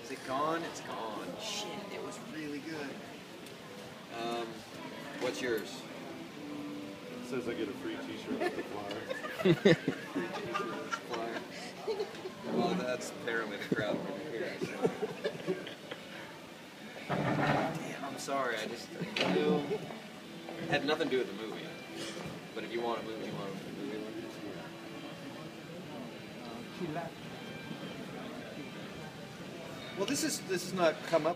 Is it gone? It's gone. Shit, it was really good. What's yours? It says I get a free t-shirt with the flyer. Free t-shirt with the flyer. Well, that's apparently the crowd over here. So. Damn, I'm sorry. I knew. It had nothing to do with the movie. But if you want a movie, you want a movie one? She left. Well, this is not come up